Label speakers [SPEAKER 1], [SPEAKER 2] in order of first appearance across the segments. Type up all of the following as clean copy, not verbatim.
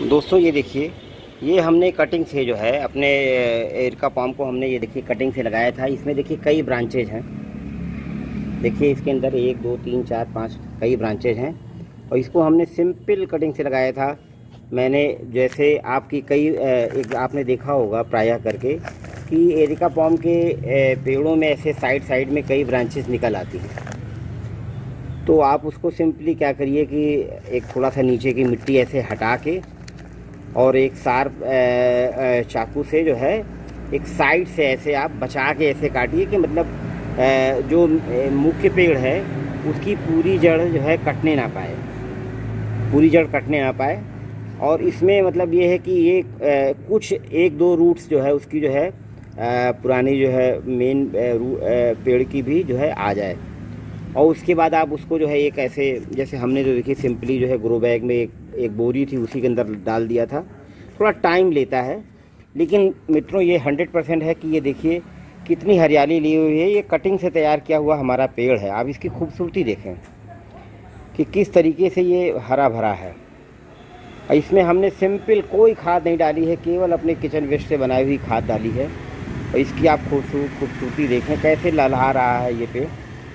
[SPEAKER 1] दोस्तों ये देखिए, ये हमने कटिंग से जो है अपने एरिका पाम को हमने ये देखिए कटिंग से लगाया था। इसमें देखिए कई ब्रांचेज हैं। देखिए इसके अंदर 1 2 3 4 5 कई ब्रांचेज हैं और इसको हमने सिंपल कटिंग से लगाया था। मैंने जैसे आपकी कई एक आपने देखा होगा प्रायः करके कि एरिका पाम के पेड़ों में ऐसे साइड साइड में कई ब्रांचेज निकल आती हैं। तो आप उसको सिंपली क्या करिए कि एक थोड़ा सा नीचे की मिट्टी ऐसे हटा के और एक शार्प चाकू से जो है एक साइड से ऐसे आप बचा के ऐसे काटिए कि मतलब जो मुख्य पेड़ है उसकी पूरी जड़ जो है कटने ना पाए, पूरी जड़ कटने ना पाए। और इसमें मतलब ये है कि ये कुछ 1 2 रूट्स जो है उसकी जो है पुरानी जो है मेन पेड़ की भी जो है आ जाए। और उसके बाद आप उसको जो है एक ऐसे जैसे हमने जो देखिए सिंपली जो है ग्रो बैग में एक बोरी थी उसी के अंदर डाल दिया था। थोड़ा टाइम लेता है लेकिन मित्रों ये 100% है कि ये देखिए कितनी हरियाली ली हुई है। ये कटिंग से तैयार किया हुआ हमारा पेड़ है। आप इसकी खूबसूरती देखें कि किस तरीके से ये हरा भरा है। और इसमें हमने सिंपल कोई खाद नहीं डाली है, केवल अपने किचन वेस्ट से बनाई हुई खाद डाली है। और इसकी आप खूबसूरती देखें कैसे ललहा रहा है ये पेड़।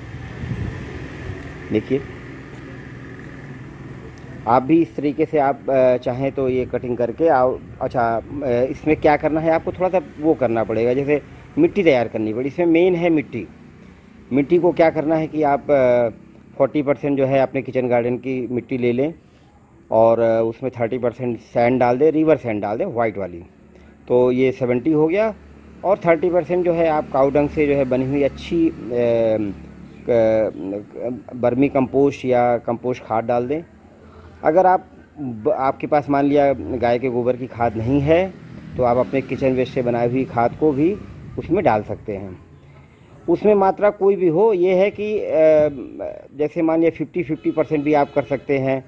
[SPEAKER 1] देखिए आप भी इस तरीके से आप चाहें तो ये कटिंग करके आओ। अच्छा इसमें क्या करना है, आपको थोड़ा सा वो करना पड़ेगा, जैसे मिट्टी तैयार करनी पड़ी। इसमें मेन है मिट्टी को क्या करना है कि आप 40% जो है अपने किचन गार्डन की मिट्टी ले लें और उसमें 30% सैंड डाल दें, रिवर सैंड डाल दें वाइट वाली, तो ये 70 हो गया। और 30% जो है आप काऊ डंग से जो है बनी हुई अच्छी बर्मी कंपोस्ट या कंपोस्ट खाद डाल दें। अगर आपके पास मान लिया गाय के गोबर की खाद नहीं है तो आप अपने किचन वेस्ट से बनाई हुई खाद को भी उसमें डाल सकते हैं। उसमें मात्रा कोई भी हो, ये है कि जैसे मान लिया 50-50% भी आप कर सकते हैं,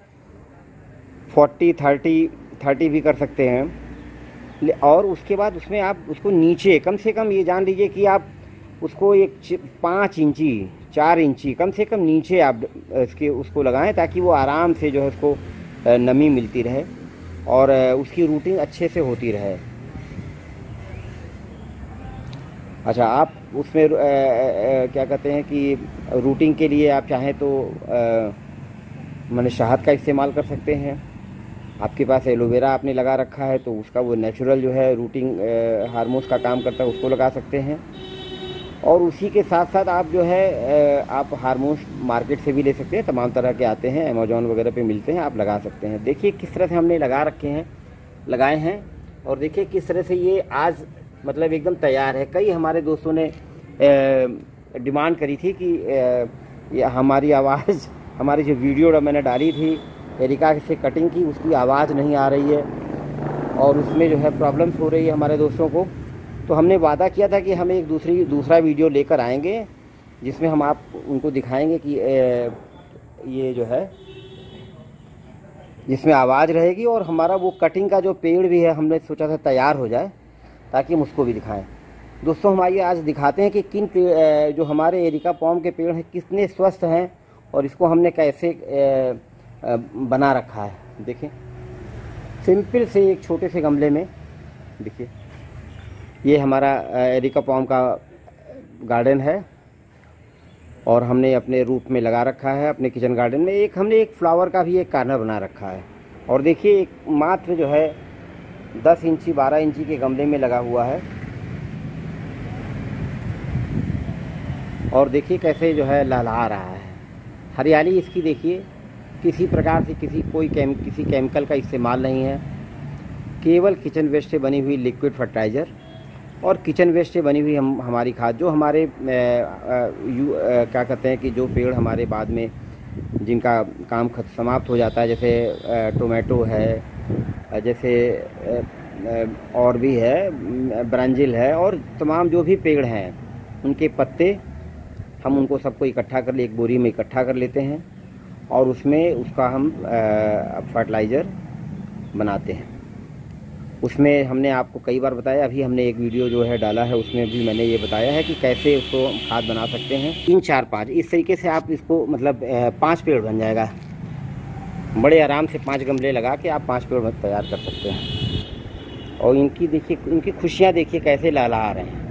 [SPEAKER 1] 40-30 भी कर सकते हैं। और उसके बाद उसमें आप उसको नीचे कम से कम ये जान लीजिए कि आप उसको एक 5 इंची 4 इंची कम से कम नीचे आप उसको लगाएं ताकि वो आराम से जो है उसको नमी मिलती रहे और उसकी रूटिंग अच्छे से होती रहे। अच्छा आप उसमें क्या कहते हैं कि रूटिंग के लिए आप चाहें तो मैंने शहद का इस्तेमाल कर सकते हैं। आपके पास एलोवेरा आपने लगा रखा है तो उसका वो नेचुरल जो है रूटिंग हार्मोन्स का काम करता है, उसको लगा सकते हैं। और उसी के साथ साथ आप जो है आप हार्मोन्स मार्केट से भी ले सकते हैं, तमाम तरह के आते हैं, अमेज़ॉन वगैरह पे मिलते हैं, आप लगा सकते हैं। देखिए किस तरह से हमने लगाए हैं और देखिए किस तरह से ये आज मतलब एकदम तैयार है। कई हमारे दोस्तों ने डिमांड करी थी कि ये हमारी आवाज़ हमारी जो वीडियो मैंने डाली थी एरिका से कटिंग की उसकी आवाज़ नहीं आ रही है और उसमें जो है प्रॉब्लम्स हो रही है हमारे दोस्तों को। तो हमने वादा किया था कि हम एक दूसरा वीडियो लेकर आएंगे जिसमें हम आप उनको दिखाएंगे कि ये जो है जिसमें आवाज़ रहेगी और हमारा वो कटिंग का जो पेड़ भी है हमने सोचा था तैयार हो जाए ताकि हम उसको भी दिखाएं। दोस्तों हम आइए आज दिखाते हैं कि किन जो हमारे एरिका पाम के पेड़ हैं कितने स्वस्थ हैं और इसको हमने कैसे बना रखा है। देखिए सिंपल से एक छोटे से गमले में देखिए ये हमारा एरिका पाम का गार्डन है और हमने अपने रूप में लगा रखा है अपने किचन गार्डन में। हमने एक फ्लावर का भी एक कार्नर बना रखा है और देखिए एक मात्र जो है 10 इंची 12 इंची के गमले में लगा हुआ है। और देखिए कैसे जो है लहलहा रहा है। हरियाली इसकी देखिए, किसी प्रकार से किसी केमिकल का इस्तेमाल नहीं है, केवल किचन वेस्ट से बनी हुई लिक्विड फर्टिलाइज़र और किचन वेस्ट से बनी हुई हमारी खाद जो हमारे क्या कहते हैं कि जो पेड़ हमारे बाद में जिनका काम समाप्त हो जाता है, जैसे टोमेटो है, जैसे और भी है ब्रांजिल है और तमाम जो भी पेड़ हैं उनके पत्ते हम उनको सबको इकट्ठा कर एक बोरी में इकट्ठा कर लेते हैं और उसमें उसका हम फर्टिलाइज़र बनाते हैं। उसमें हमने आपको कई बार बताया, अभी हमने एक वीडियो जो है डाला है उसमें भी मैंने ये बताया है कि कैसे उसको खाद बना सकते हैं। 3 4 5 इस तरीके से आप इसको मतलब 5 पेड़ बन जाएगा। बड़े आराम से 5 गमले लगा के आप 5 पेड़ तैयार कर सकते हैं। और इनकी देखिए, इनकी खुशियाँ देखिए कैसे लहलहा रहे हैं।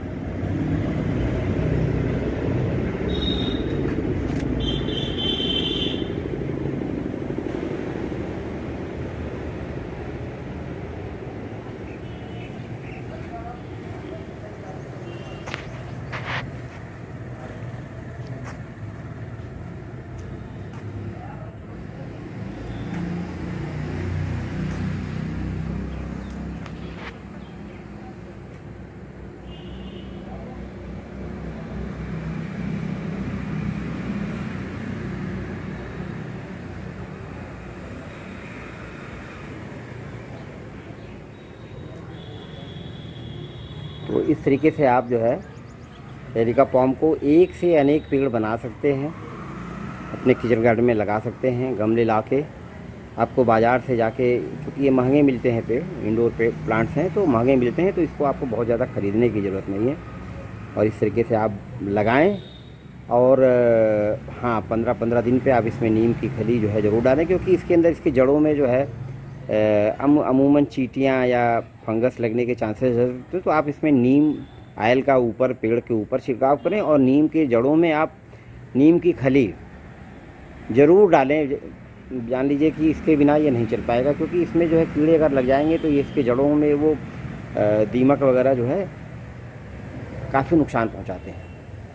[SPEAKER 1] तो इस तरीके से आप जो है एरिका पॉम को एक से अनेक पेड़ बना सकते हैं, अपने किचन गार्डन में लगा सकते हैं। गमले लाके आपको बाज़ार से जाके, क्योंकि ये महंगे मिलते हैं पेड़, इंडोर पे प्लांट्स हैं तो महंगे मिलते हैं, तो इसको आपको बहुत ज़्यादा ख़रीदने की ज़रूरत नहीं है। और इस तरीके से आप लगाएं। और हाँ, 15-15 दिन पे आप इसमें नीम की खली जो है ज़रूर डालें, क्योंकि इसके अंदर, इसकी जड़ों में जो है अमूमन चींटियाँ या फंगस लगने के चांसेस रहते हैं। तो आप इसमें नीम आयल का ऊपर, पेड़ के ऊपर छिड़काव करें, और नीम के जड़ों में आप नीम की खली ज़रूर डालें। जान लीजिए कि इसके बिना ये नहीं चल पाएगा, क्योंकि इसमें जो है कीड़े अगर लग जाएंगे तो ये इसके जड़ों में वो दीमक वगैरह जो है काफ़ी नुकसान पहुंचाते हैं।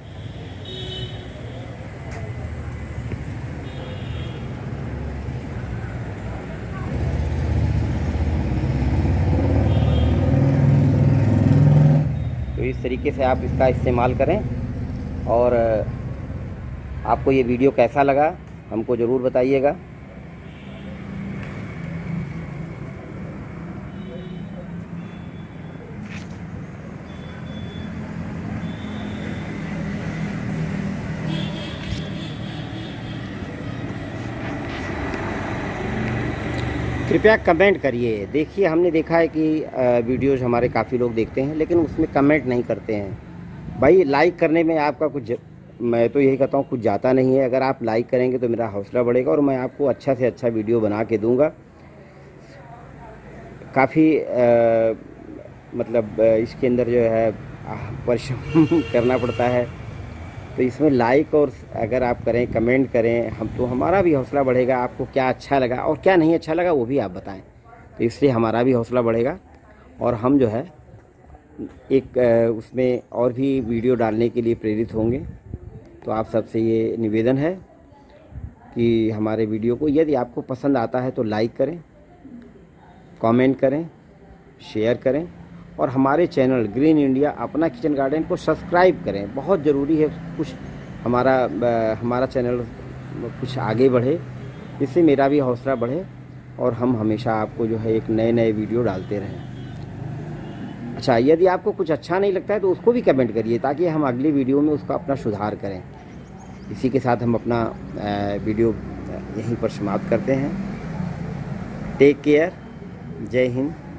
[SPEAKER 1] तो इस तरीके से आप इसका इस्तेमाल करें। और आपको ये वीडियो कैसा लगा हमको ज़रूर बताइएगा। कृपया कमेंट करिए। देखिए, हमने देखा है कि वीडियोज़ हमारे काफ़ी लोग देखते हैं, लेकिन उसमें कमेंट नहीं करते हैं। भाई, लाइक करने में आपका कुछ, मैं तो यही कहता हूँ, कुछ जाता नहीं है। अगर आप लाइक करेंगे तो मेरा हौसला बढ़ेगा और मैं आपको अच्छा से अच्छा वीडियो बना के दूँगा। काफ़ी मतलब इसके अंदर जो है परिश्रम करना पड़ता है। तो इसमें लाइक और अगर आप करें, कमेंट करें, हम तो हमारा भी हौसला बढ़ेगा। आपको क्या अच्छा लगा और क्या नहीं अच्छा लगा वो भी आप बताएं, तो इसलिए हमारा भी हौसला बढ़ेगा और हम जो है एक उसमें और भी वीडियो डालने के लिए प्रेरित होंगे। तो आप सबसे ये निवेदन है कि हमारे वीडियो को यदि आपको पसंद आता है तो लाइक करें, कमेंट करें, शेयर करें और हमारे चैनल ग्रीन इंडिया अपना किचन गार्डन को सब्सक्राइब करें। बहुत ज़रूरी है कुछ हमारा चैनल कुछ आगे बढ़े, इससे मेरा भी हौसला बढ़े और हम हमेशा आपको जो है एक नए वीडियो डालते रहें। अच्छा, यदि आपको कुछ अच्छा नहीं लगता है तो उसको भी कमेंट करिए, ताकि हम अगली वीडियो में उसका अपना सुधार करें। इसी के साथ हम अपना वीडियो यहीं पर समाप्त करते हैं। Take care. जय हिंद।